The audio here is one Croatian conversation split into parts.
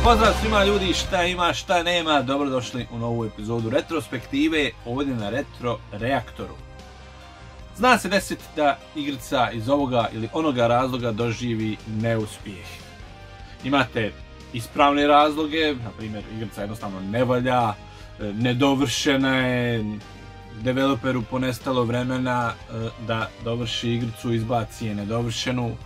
Pozdrav svima ljudi, šta ima, šta nema, dobrodošli u novu epizodu retrospektive ovdje na Retro Reaktoru. Zna se desiti da igrica iz ovoga ili onoga razloga doživi neuspjeh. Imate ispravne razloge, na primjer igrica jednostavno ne valja, nedovršena je, developeru ponestalo vremena da dovrši igricu, izbaci je nedovršenu,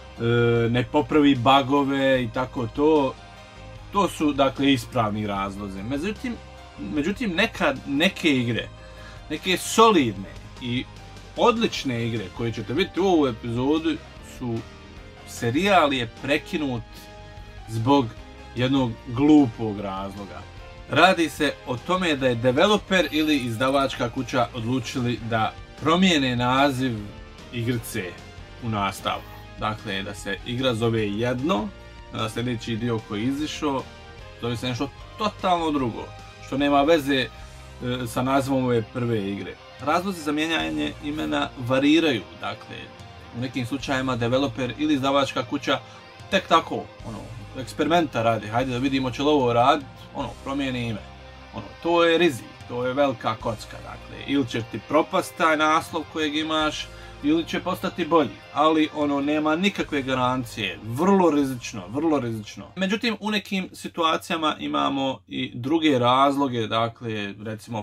ne popravi bugove i tako to. To su dakle ispravni razlozi. Međutim neke igre, neke solidne i odlične igre koje ćete vidjeti u ovoj epizodi su serijal je prekinut zbog jednog glupog razloga. Radi se o tome da je developer ili izdavačka kuća odlučili da promijene naziv igrice u nastavku. Dakle, da se igra zove jedno, a sljedeći dio koji je izišao zove se nešto totalno drugo, što nema veze sa nazivom ove prve igre. Razlozi za mijenjanje imena variraju, dakle, u nekim slučajevima developer ili izdavačka kuća tek tako, eksperimenta radi, hajde da vidimo će li ovo raditi, promijeni ime. To je rizik, to je velika kocka, dakle, ili će ti propast taj naslov kojeg imaš, ili će postati bolji, ali nema nikakve garancije, vrlo rizično. Međutim, u nekim situacijama imamo i druge razloge, dakle, recimo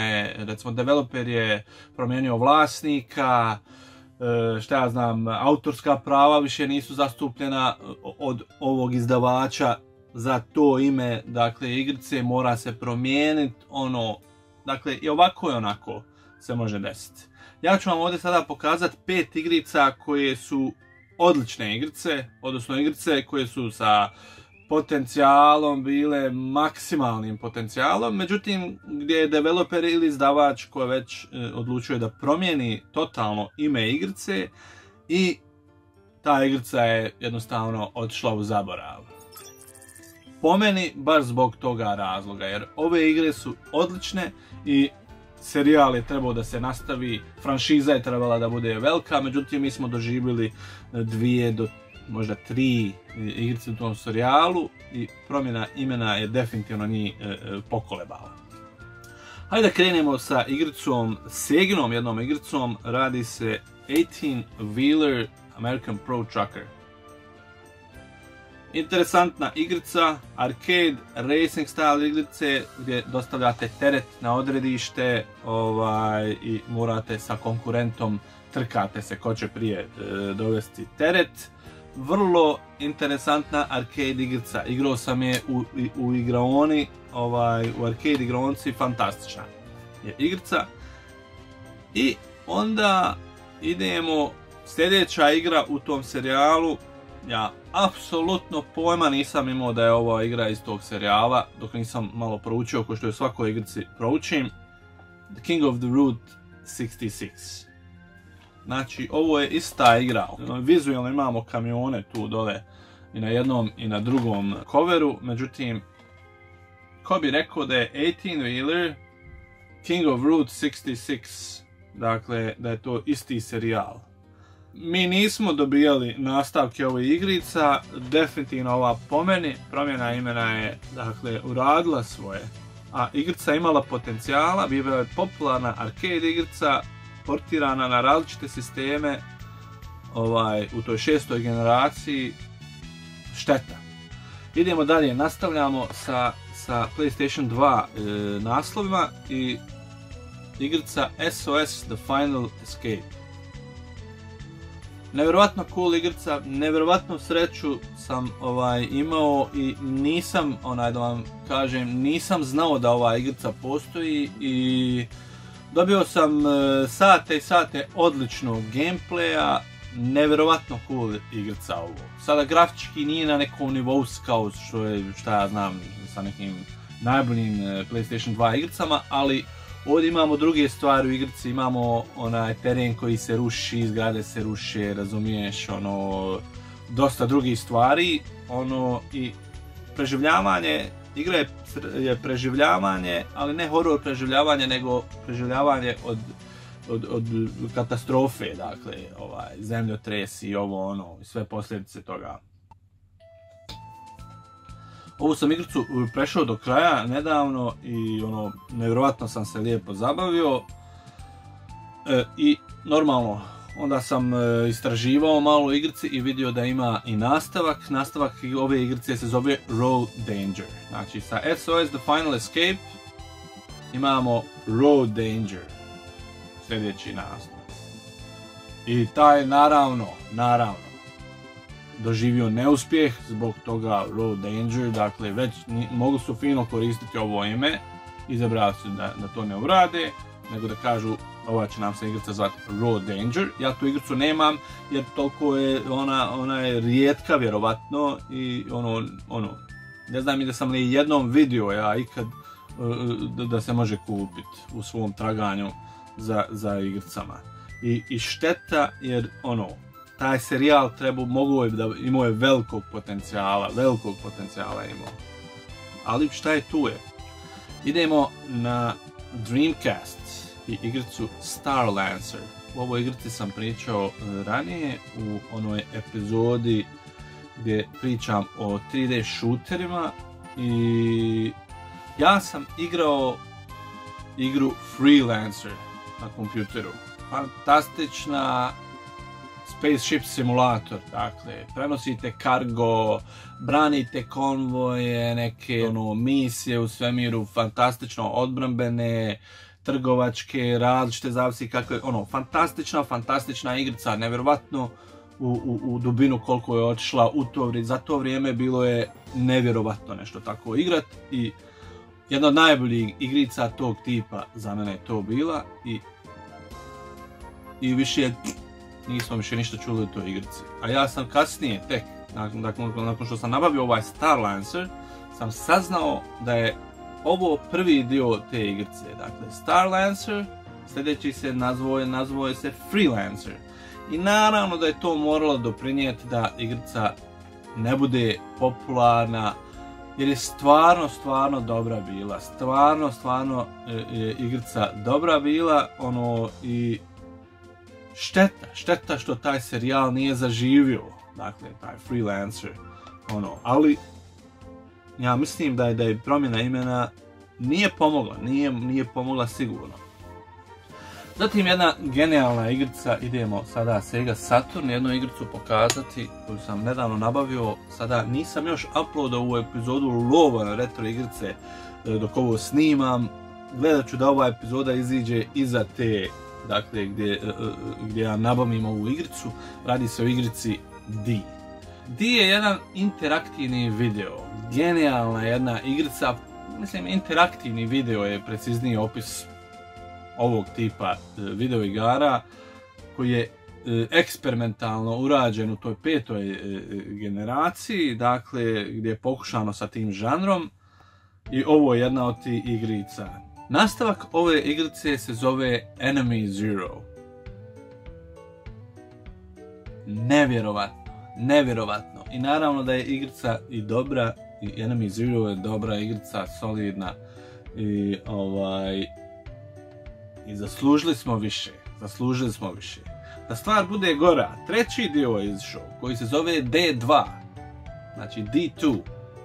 developer je promijenio vlasnika, šta ja znam, autorska prava više nisu zastupljena od ovog izdavača za to ime, dakle, igrice mora se promijeniti, dakle, i ovako i onako se može desiti. Ja ću vam ovdje sada pokazati 5 igrica koje su odlične igrice, odnosno igrice koje su sa potencijalom bile maksimalnim potencijalom, međutim gdje je developer ili izdavač koji već odlučuje da promijeni totalno ime igrice i ta igrica je jednostavno otišla u zaborav. Po meni baš zbog toga razloga, jer ove igre su odlične i serijal je trebao da se nastavi, franšiza je trebala da bude velika, međutim mi smo doživjeli 2 do možda 3 igrice u tom serijalu i promjena imena je definitivno njih pokolebala. Hajde da krenemo sa igricom, Seginom jednom igricom, radi se 18 Wheeler American Pro Trucker. Interesantna igrica, arcade racing style igrice gdje dostavljate teret na odredište i morate sa konkurentom trkate se ko će prije dovesti teret. Vrlo interesantna arcade igrica, igrao sam je u igraoni, u arcade igraonci, fantastična je igrica. I onda idemo, sljedeća igra u tom serijalu. Ja apsolutno pojma nisam imao da je ova igra iz tog serijala, dok nisam malo proučio, ko što je u svakoj igrici proučim. The King of the Road 66. Znači, ovo je ista igra. Vizualno imamo kamione tu dole i na jednom i na drugom coveru, međutim, ko bi rekao da je 18 Wheeler King of Road 66, dakle, da je to isti serijal. Mi nismo dobijali nastavke ovih igrica, definitivno ova po meni, promjena imena je dakle uradila svoje, a igrica imala potencijala, bila je popularna arcade igrica, portirana na različite sisteme u toj 6. generaciji, šteta. Idemo dalje, nastavljamo sa PlayStation 2 naslovima i igrica SOS The Final Escape. Nevjerovatno cool igrica, nevjerovatnu sreću sam imao i nisam, da vam kažem, nisam znao da ova igrica postoji i dobio sam sate i sate odličnog gameplaya, nevjerovatno cool igrica ovo. Sada grafički nije na nekom nivou kao što je, šta ja znam, sa nekim najboljim PlayStation 2 igricama, ali ovdje imamo druge stvari u igrici, imamo onaj teren koji se ruši, zgrade se ruše, razumiješ, dosta drugih stvari, i preživljavanje, igra je preživljavanje, ali ne horor preživljavanje, nego preživljavanje od katastrofe, dakle, zemljotresi i ovo, i sve posljedice toga. Ovu sam igricu prešao do kraja nedavno i ono, nevjerojatno sam se lijepo zabavio. I normalno, onda sam istraživao malo u igrici i vidio da ima i nastavak. Nastavak ove igrice se zove Road Danger. Znači sa SOS The Final Escape imamo Road Danger, sljedeći nastav. I taj naravno, doživio neuspjeh, zbog toga Road Danger, dakle već mogli su fino koristiti ovo ime, izabrali su da to ne urade, nego da kažu ova će nam se igrica zvati Road Danger. Ja tu igricu nemam jer toliko je ona je rijetka vjerovatno i ono ne znam i da sam li jednom vidio ja ikad da se može kupiti u svom traganju za igricama. I šteta jer taj serijal imao je velikog potencijala imao. Ali šta je tu je? Idemo na Dreamcast i igricu Star Lancer. U ovoj igrici sam pričao ranije u onoj epizodi gdje pričam o 3D shooterima i ja sam igrao igru Freelancer na kompjuteru. Fantastična spaceship simulator, dakle, prenosite kargo, branite konvoje, neke misije u svemiru, fantastično odbrambene, trgovačke, različite, zavisi kakve, fantastična igrica, nevjerovatno u dubinu koliko je otišla za to vrijeme bilo je nevjerovatno nešto tako igrat i jedna od najboljih igrica tog tipa za mene je to bila i više nismo više ništa čuli o toj igrici. A ja sam kasnije tek, nakon što sam nabavio ovaj Star Lancer, sam saznao da je ovo prvi dio te igrice. Dakle, Star Lancer, sljedeći se nazvao se Freelancer. I naravno da je to moralo doprinijeti da igrica ne bude popularna, jer je stvarno dobra bila. Stvarno je igrica dobra bila, i šteta što taj serijal nije zaživio, dakle, taj Freelancer, ali ja mislim da je promjena imena nije pomogla sigurno. Zatim jedna genijalna igrica, idemo sada Sega Saturn, jednu igricu pokazati koju sam nedavno nabavio, sada nisam još uploadao u epizodu lova na retro igrice dok ovo snimam, gledat ću da ova epizoda iziđe iza te, dakle, gdje ja nabavim ovu igricu. Radi se o igrici D. D je jedan interaktivni video, genijalna jedna igrica, mislim interaktivni video je precizniji opis ovog tipa video igara koji je eksperimentalno urađen u toj 5. generaciji, dakle, gdje je pokušano sa tim žanrom i ovo je jedna od tih igrica. Nastavak ove igrice se zove Enemy Zero. Nevjerovatno. I naravno da je igrica i dobra, i Enemy Zero je dobra igrica, solidna. I zaslužili smo više. Da stvar bude gora, treći dio je izišao, koji se zove D2. Znači D2.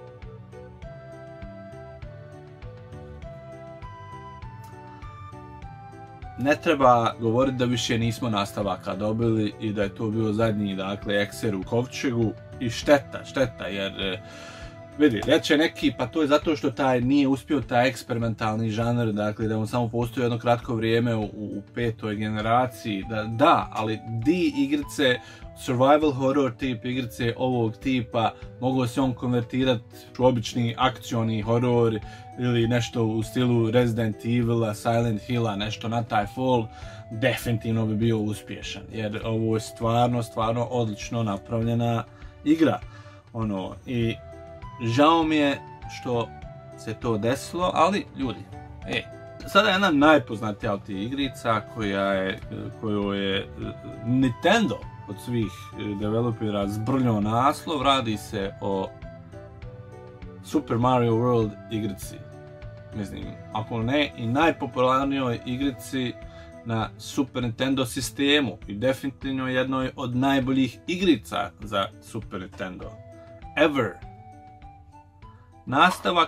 Ne treba govoriti da više nismo nastavaka dobili i da je to bio zadnji, dakle, ekser u kovčegu i šteta, jer vidi, reće neki, pa to je zato što nije uspio taj eksperimentalni žanr, dakle, da on samo postoji jedno kratko vrijeme u 5. generaciji, ali D igrice, survival horror tip igrice ovog tipa, mogao se on konvertirati u obični akcioni horror ili nešto u stilu Resident Evila, Silent Hilla, nešto na taj fall, definitivno bi bio uspješan, jer ovo je stvarno odlično napravljena igra. I žao mi je što se to desilo, ali ljudi, sada je jedna najpoznatija od tih igrica koju je Nintendo od svih developera zbrljao naslov. Radi se o Super Mario World igrici. Mislim, ako ne i najpopularnijoj igrici na Super Nintendo sistemu i definitivno jednoj od najboljih igrica za Super Nintendo. Ever. Nastavak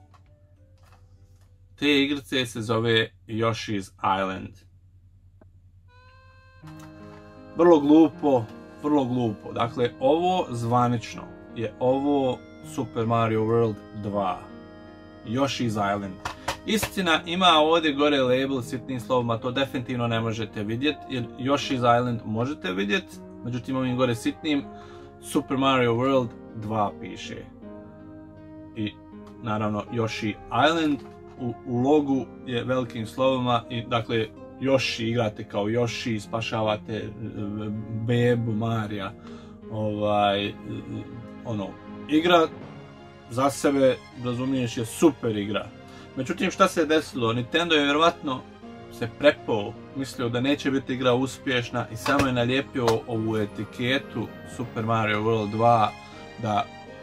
te igrice se zove Yoshi's Island. Vrlo glupo. Dakle, ovo zvanično je ovo Super Mario World 2. Yoshi's Island. Istina, ima ovdje gore label sitnim slovima, to definitivno ne možete vidjeti, jer Yoshi's Island možete vidjeti, međutim ovim gore sitnim Super Mario World 2 piše. I naravno Yoshi Island u logu je velikim slovima i dakle Yoshi, igrate kao Yoshi, spašavate bebu Marija. Igra za sebe, razumiješ, je super igra. Međutim, šta se je desilo? Nintendo je vjerovatno se prepao, mislio da neće biti igra uspješna i samo je nalijepio ovu etiketu Super Mario World 2 da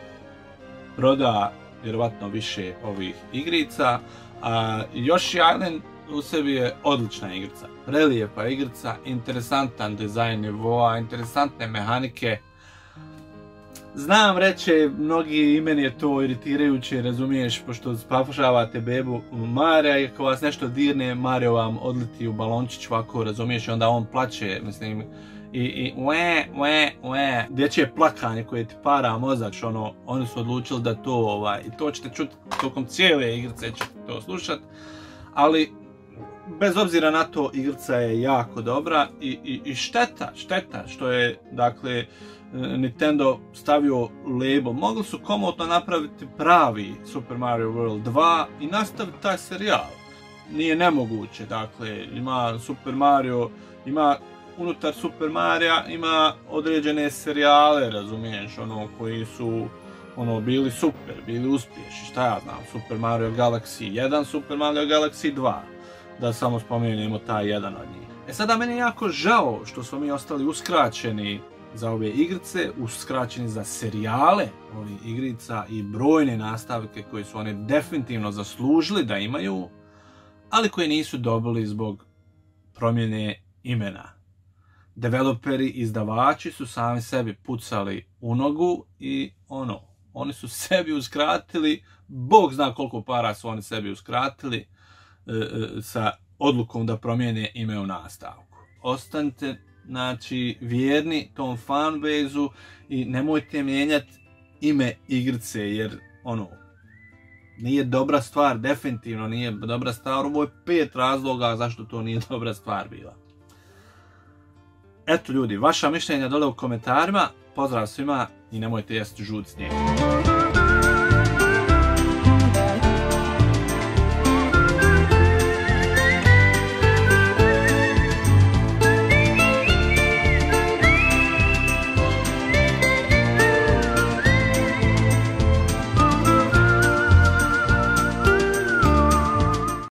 proda vjerovatno više ovih igrica. A Yoshi Island u sebi je odlična igrica, prelijepa igrica, interesantan dizajn nivoa, interesantne mehanike. Znam, reće mnogi, i meni je to iritirajuće, razumiješ, pošto spašavate bebu Marija i ako vas nešto dirne, Mario vam odleti u balončić ovako, razumiješ, i onda on plaće, mislim, i dječje plakanje koje ti para mozak, oni su odlučili da to, i to ćete čuti tokom cijele igrice, ćete to slušat, ali bez obzira na to, igrica je jako dobra i šteta što je, dakle, Nintendo stavio label. Mogli su komotno napraviti pravi Super Mario World 2 i nastaviti taj serijal. Nije nemoguće, dakle, ima Super Mario, ima unutar Super Marija, ima određene serijale, razumiješ, koji su bili super, bili uspješni, šta ja znam, Super Mario Galaxy 1, Super Mario Galaxy 2, da samo spomenemo taj jedan od njih. Sada meni je jako žao što smo mi ostali uskraćeni za ove igrice, uskraćeni za serijale ovih igrica i brojne nastavke koje su one definitivno zaslužili da imaju, ali koje nisu dobili zbog promjene imena. Developeri, izdavači su sami sebi pucali u nogu i oni su sebi uskratili, Bog zna koliko para su oni sebi uskratili sa odlukom da promijene ime u nastavku. Ostanite, znači, vjerni tom fanbase-u i nemojte mijenjati ime igrice, jer nije dobra stvar, definitivno nije dobra stvar. Ovo je 5 razloga zašto to nije dobra stvar bila. Eto ljudi, vaša mišljenja dole u komentarima, pozdrav svima i nemojte jesti žut snijeg.